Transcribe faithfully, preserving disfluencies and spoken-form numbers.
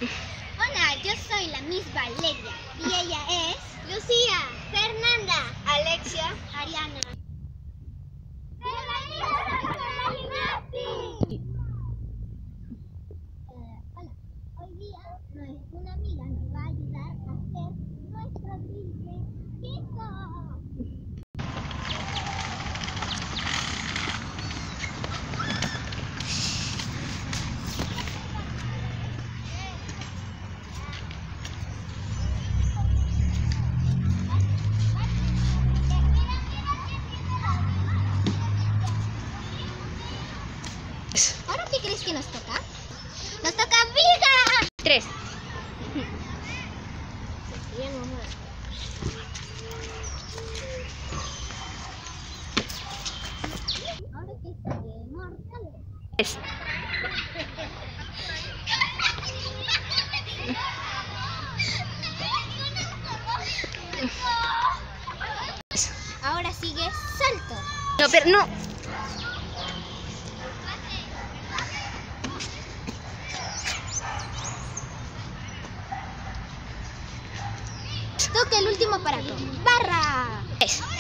Hola, yo soy la Miss Valeria y ella es Lucía, Fernanda, Alexia, Ariana. ¡Bienvenidos a la gimnasia! Hola, hoy día una amiga nos va a ayudar a hacer nuestro drill chico. ¿Ahora qué crees que nos toca? ¡Nos toca viga! Tres. Ahora que sigue mortales. Tres. Ahora sigue salto. No, pero no. Toca el último aparato. ¡Barra! Tres.